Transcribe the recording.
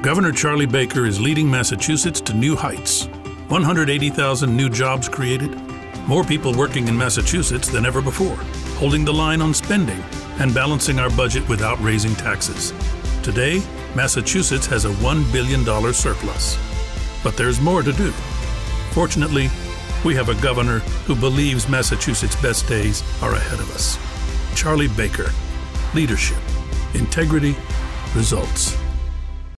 Governor Charlie Baker is leading Massachusetts to new heights. 180,000 new jobs created, more people working in Massachusetts than ever before, holding the line on spending and balancing our budget without raising taxes. Today, Massachusetts has a $1 billion surplus. But there's more to do. Fortunately, we have a governor who believes Massachusetts' best days are ahead of us. Charlie Baker. Leadership. Integrity. Results.